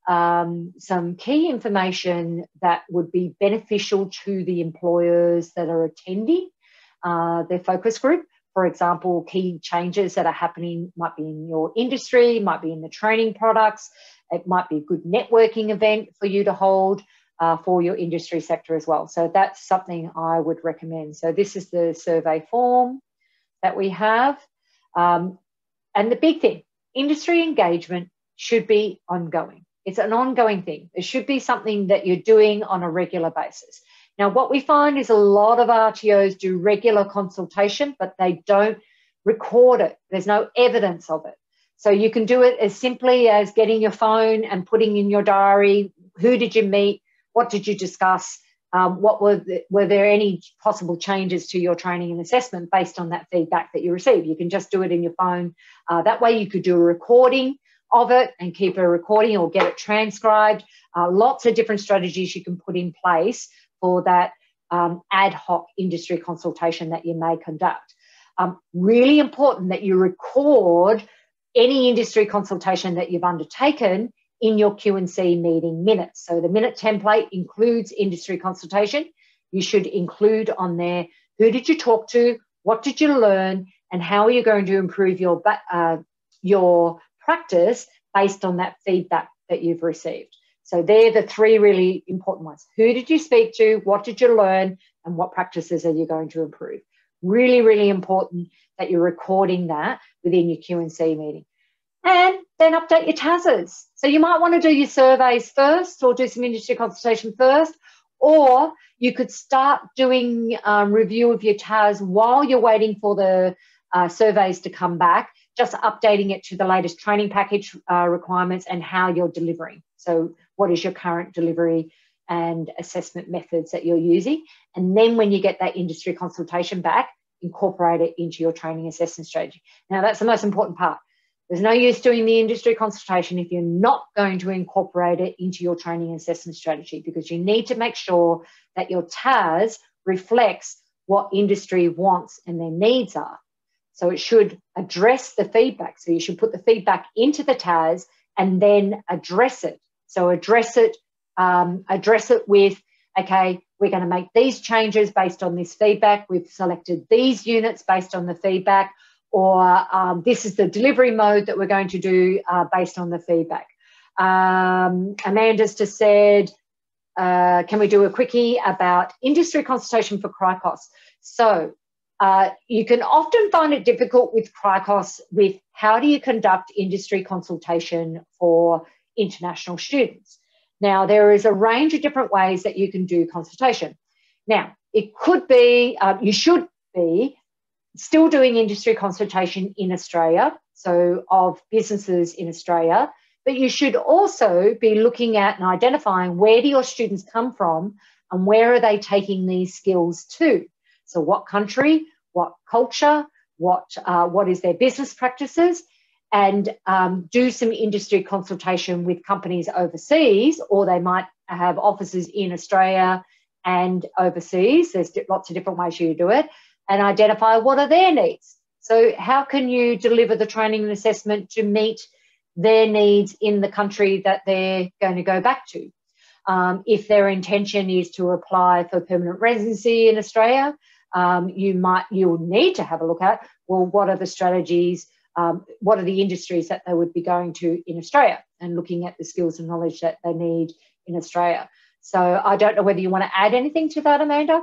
um, some key information that would be beneficial to the employers that are attending uh, their focus group. For example, key changes that are happening might be in your industry, might be in the training products. It might be a good networking event for you to hold uh, for your industry sector as well. So that's something I would recommend. So this is the survey form that we have. Um, and the big thing, industry engagement should be ongoing. It's an ongoing thing. It should be something that you're doing on a regular basis. Now, what we find is a lot of R T Os do regular consultation, but they don't record it. There's no evidence of it. So you can do it as simply as getting your phone and putting in your diary, who did you meet, what did you discuss, um, what were, the, were there any possible changes to your training and assessment based on that feedback that you received. You can just do it in your phone. Uh, that way you could do a recording of it and keep a recording or get it transcribed. Uh, lots of different strategies you can put in place for that um, ad hoc industry consultation that you may conduct. Um, really important that you record any industry consultation that you've undertaken in your Q and C meeting minutes. So the minute template includes industry consultation. You should include on there, who did you talk to, what did you learn, and how are you going to improve your, uh, your practice based on that feedback that you've received. So they're the three really important ones. Who did you speak to? What did you learn? And what practices are you going to improve? Really, really important that you're recording that within your Q and C meeting. And then update your T A Ss. So you might want to do your surveys first or do some industry consultation first, or you could start doing um, review of your T A S while you're waiting for the uh, surveys to come back, just updating it to the latest training package uh, requirements and how you're delivering. So what is your current delivery and assessment methods that you're using? And then when you get that industry consultation back, incorporate it into your training assessment strategy. Now, that's the most important part. There's no use doing the industry consultation if you're not going to incorporate it into your training assessment strategy, because you need to make sure that your T A S reflects what industry wants and their needs are. So it should address the feedback. So you should put the feedback into the T A S and then address it. So address it, um, address it with, okay, we're going to make these changes based on this feedback. We've selected these units based on the feedback, or um, this is the delivery mode that we're going to do uh, based on the feedback. Um, Amanda's just said, uh, can we do a quickie about industry consultation for CRICOS? So uh, you can often find it difficult with CRICOS with how do you conduct industry consultation for international students. Now, there is a range of different ways that you can do consultation. Now, it could be, uh, you should be still doing industry consultation in Australia, so of businesses in Australia, but you should also be looking at and identifying where do your students come from and where are they taking these skills to. So what country, what culture, what, uh, what is their business practices, and um, do some industry consultation with companies overseas, or they might have offices in Australia and overseas. There's lots of different ways you do it, and identify what are their needs. So how can you deliver the training and assessment to meet their needs in the country that they're going to go back to? Um, if their intention is to apply for permanent residency in Australia, um, you might, you'll need to have a look at, well, what are the strategies, um, what are the industries that they would be going to in Australia, and looking at the skills and knowledge that they need in Australia. So I don't know whether you want to add anything to that, Amanda?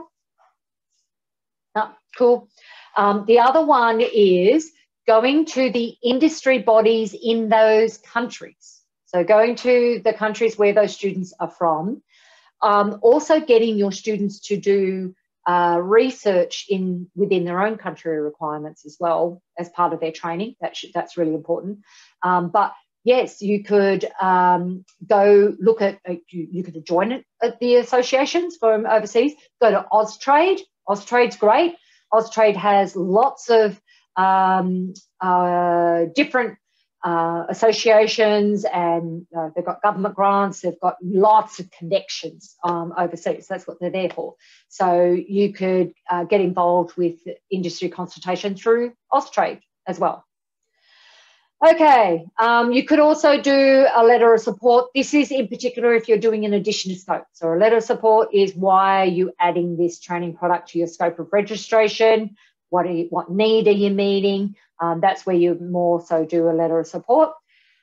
No, cool. Um, the other one is going to the industry bodies in those countries. So going to the countries where those students are from. Um, also getting your students to do uh, research in within their own country requirements as well as part of their training. That should, that's really important. Um, but yes, you could um, go look at, uh, you, you could join it at the associations from overseas. Go to Austrade. Austrade's great. Austrade has lots of um, uh, different uh, associations, and uh, they've got government grants. They've got lots of connections um, overseas. That's what they're there for. So you could uh, get involved with industry consultation through Austrade as well. Okay, um, you could also do a letter of support. This is in particular if you're doing an addition to scope. So a letter of support is why are you adding this training product to your scope of registration? What, are you, what need are you meeting? Um, that's where you more so do a letter of support.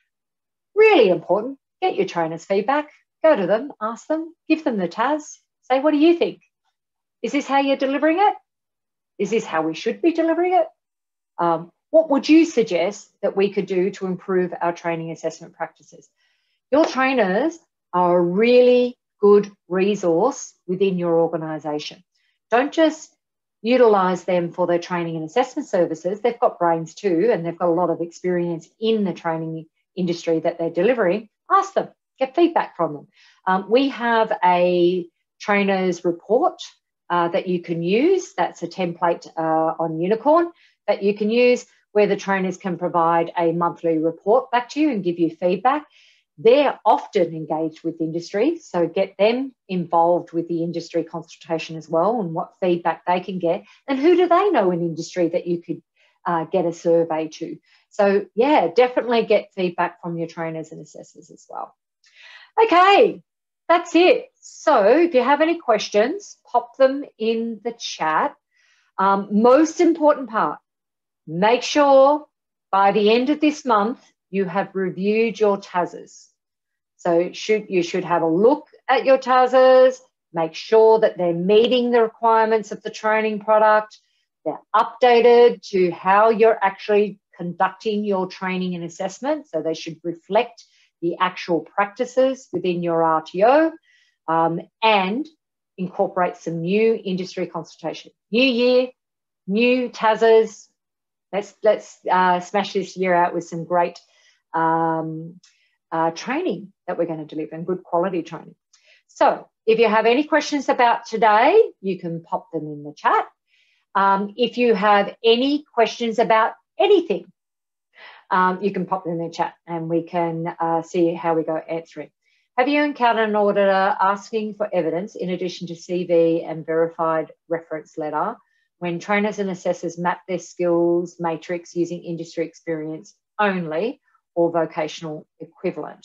Really important, get your trainers' feedback, go to them, ask them, give them the T A S, say, what do you think? Is this how you're delivering it? Is this how we should be delivering it? Um, what would you suggest that we could do to improve our training assessment practices? Your trainers are a really good resource within your organisation. Don't just utilise them for their training and assessment services. They've got brains too, and they've got a lot of experience in the training industry that they're delivering. Ask them, get feedback from them. Um, we have a trainers report uh, that you can use. That's a template uh, on Unicorn that you can use, where the trainers can provide a monthly report back to you and give you feedback. They're often engaged with industry, so get them involved with the industry consultation as well, and what feedback they can get, and who do they know in industry that you could uh, get a survey to. So yeah, definitely get feedback from your trainers and assessors as well. Okay, that's it. So if you have any questions, pop them in the chat. Um, most important part, make sure by the end of this month, you have reviewed your T A Ss. So should, you should have a look at your T A Ss, make sure that they're meeting the requirements of the training product, they're updated to how you're actually conducting your training and assessment. So they should reflect the actual practices within your R T O, um, and incorporate some new industry consultation. New year, new T A Ss. Let's, let's uh, smash this year out with some great um, uh, training that we're going to deliver, and good quality training. So if you have any questions about today, you can pop them in the chat. Um, if you have any questions about anything, um, you can pop them in the chat and we can uh, see how we go answering. Have you encountered an auditor asking for evidence in addition to C V and verified reference letter when trainers and assessors map their skills matrix using industry experience only or vocational equivalent?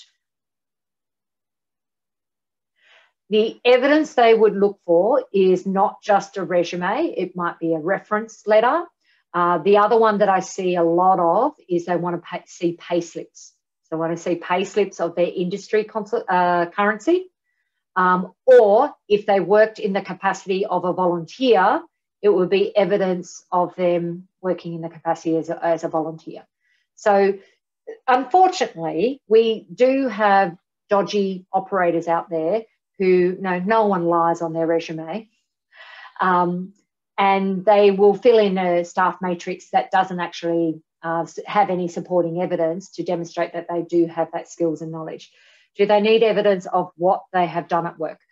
The evidence they would look for is not just a resume, it might be a reference letter. Uh, the other one that I see a lot of is they want to pay, see pay slips. So they want to see pay slips of their industry uh, currency, um, or if they worked in the capacity of a volunteer, it would be evidence of them working in the capacity as a, as a volunteer. So unfortunately, we do have dodgy operators out there who, no, no one lies on their resume. Um, and they will fill in a staff matrix that doesn't actually uh, have any supporting evidence to demonstrate that they do have that skills and knowledge. Do they need evidence of what they have done at work?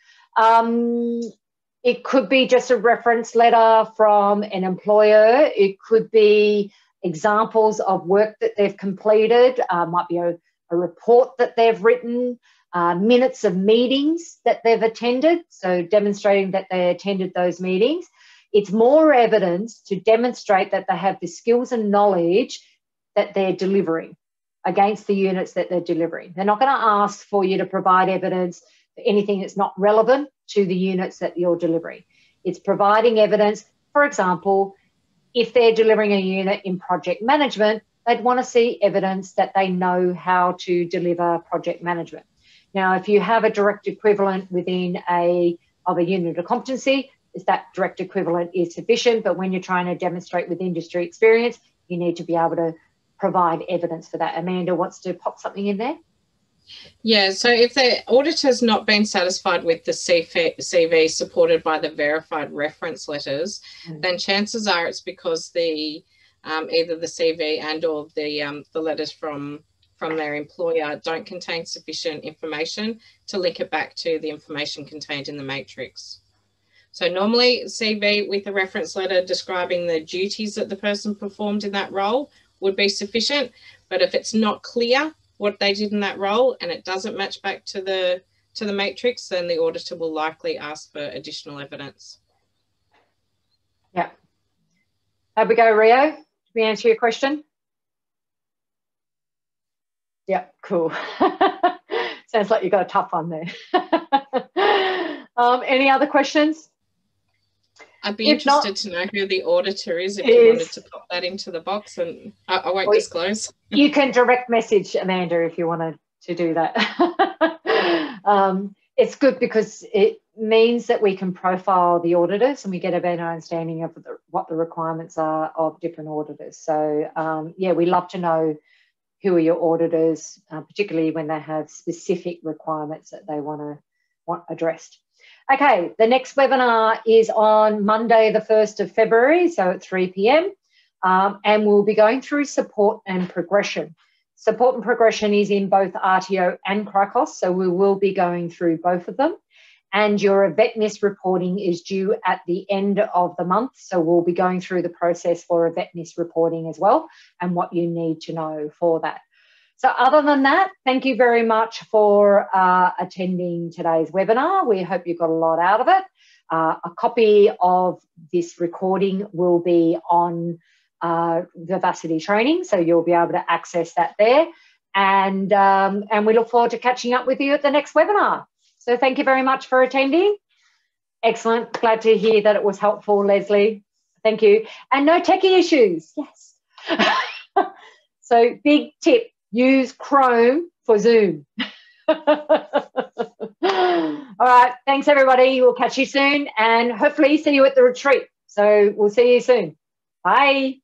Um, it could be just a reference letter from an employer. It could be examples of work that they've completed, uh, might be a, a report that they've written, uh, minutes of meetings that they've attended, so demonstrating that they attended those meetings. It's more evidence to demonstrate that they have the skills and knowledge that they're delivering against the units that they're delivering. They're not going to ask for you to provide evidence for anything that's not relevant to the units that you're delivering. It's providing evidence. For example, if they're delivering a unit in project management, they'd want to see evidence that they know how to deliver project management. Now, if you have a direct equivalent within a of a unit of competency, is that direct equivalent is sufficient, but when you're trying to demonstrate with industry experience, you need to be able to provide evidence for that. Amanda wants to pop something in there. Yeah, so if the auditor's not been satisfied with the C V supported by the verified reference letters, mm. then chances are it's because the um, either the C V and or the um, the letters from from their employer don't contain sufficient information to link it back to the information contained in the matrix. So normally C V with a reference letter describing the duties that the person performed in that role would be sufficient, but if it's not clear what they did in that role and it doesn't match back to the to the matrix, then the auditor will likely ask for additional evidence. Yeah. Have we go, Rio? Did we answer your question? Yeah, cool. Sounds like you got a tough one there. um, any other questions? I'd be if interested not, to know who the auditor is if is, you wanted to pop that into the box, and I, I won't disclose. You can direct message Amanda if you wanted to do that. um, it's good because it means that we can profile the auditors and we get a better understanding of the, what the requirements are of different auditors. So, um, yeah, we love to know who are your auditors, uh, particularly when they have specific requirements that they want to want addressed. Okay, the next webinar is on Monday, the first of February, so at three p m, um, and we'll be going through support and progression. Support and progression is in both R T O and CRICOS, so we will be going through both of them. And your V E T M I S reporting is due at the end of the month, so we'll be going through the process for a V E T M I S reporting as well and what you need to know for that. So other than that, thank you very much for uh, attending today's webinar. We hope you got a lot out of it. Uh, a copy of this recording will be on uh, Vivacity training, so you'll be able to access that there. And, um, and we look forward to catching up with you at the next webinar. So thank you very much for attending. Excellent. Glad to hear that it was helpful, Leslie. Thank you. And no techie issues. Yes. So big tip. Use Chrome for Zoom. All right. Thanks, everybody. We'll catch you soon and hopefully see you at the retreat. So we'll see you soon. Bye.